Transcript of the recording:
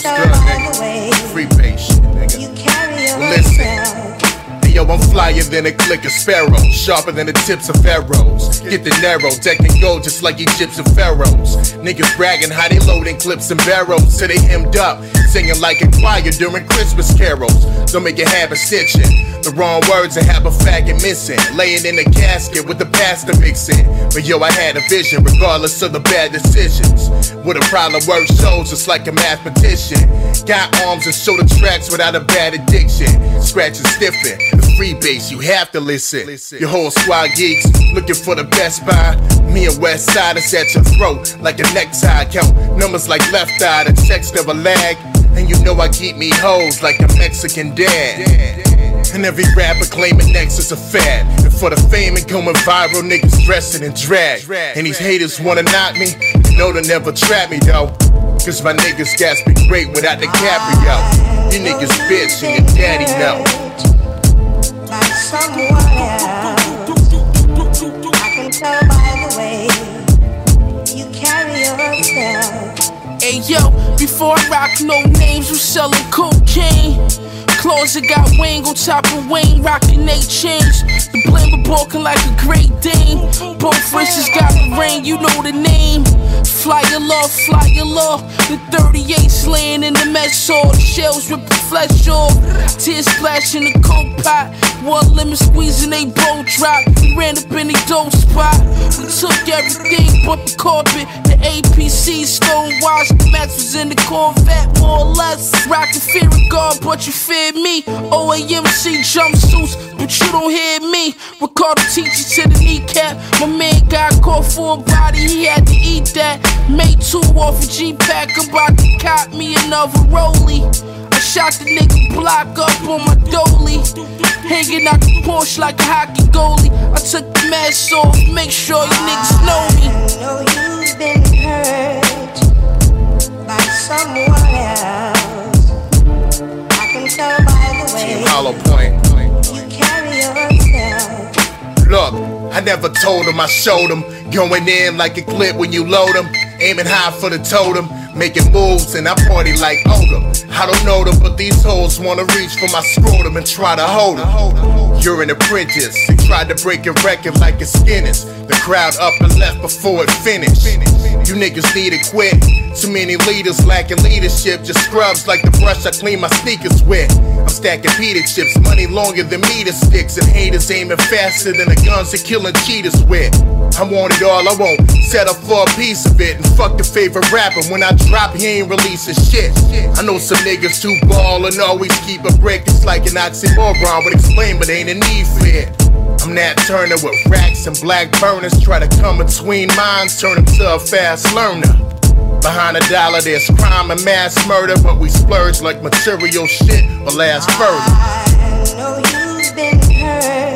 What's good, nigga? Free base shit, nigga. Listen. Yo, I'm flyer than a click of sparrows, sharper than the tips of arrows. Get the narrow, deck and go just like Egyptian pharaohs. Niggas bragging how they loading clips and barrels till they hemmed up, singing like a choir during Christmas carols. Don't make it have a stitching, the wrong words and have a faggot missing, laying in a casket with the pastor mixing. But yo, I had a vision regardless of the bad decisions. With a problem word shows just like a mathematician. Got arms and shoulder tracks without a bad addiction. Scratching stiffing. Free base, you have to listen. Your whole squad geeks looking for the best buy. Me and West Side is at your throat like a necktie. Count numbers like left eye, the checks never lag. And you know I keep me hoes like a Mexican dad. And every rapper claiming next is a fad. And for the fame and going viral, niggas dressing in drag. And these haters wanna knock me, you know they'll never trap me though. Cause my niggas gas be great without the DiCaprio. You niggas bitch and your daddy know. Like someone else, I can tell by the way you carry yourself. Hey yo, before I rock no names, you selling cocaine. Closet got Wayne on top of Wayne, rockin' 8 chains. The blimber balking like a Great Dane. Both wrists got the rain, you know the name. Flyer law, the 38's laying in the mess hall. The shells ripping flesh off, tears splashing the coke pot. One lemon squeezing, they both dropped. We ran up in the dope spot. We took everything but the carpet. The APC stonewashed, the match was in the Corvette, more or less. Rockin' fear of God, but you fear me. OAMC jumpsuits, but you don't hear me. Ricardo teaches to the kneecap. My man got caught for a body, he had to eat that. Made 2 off a G-Pack, I'm about to cop me another rollie. I shot the nigga block up on my dolly. Hanging out the Porsche like a hockey goalie. I took the mask off, make sure you niggas know me. I know you've been hurt by someone else. I can tell by the way Hollow Point. you carry yourself. Look, I never told him, I showed him. Going in like a clip when you load him. Aiming high for the totem. Making moves and I party like Odom. I don't know them, but these hoes wanna reach for my scrotum and try to hold them. You're an apprentice. They tried to break your record like a Guinness. The crowd up and left before it finished. You niggas need to quit. Too many leaders lacking leadership. Just scrubs like the brush I clean my sneakers with. I'm stacking pita chips, money longer than meter sticks, and haters aiming faster than the guns they're killing cheaters with. I want it all, I won't settle for a piece of it. And fuck the favorite rapper, when I drop he ain't releasing shit. I know some niggas who ball and always keep a brick. It's like an oxymoron would explain, but ain't a need for it. I'm Nat Turner with racks and black burners. Try to come between minds, turn him to a fast learner. Behind $1 there's crime and mass murder, but we splurge like material shit will last further. I know you've been hurt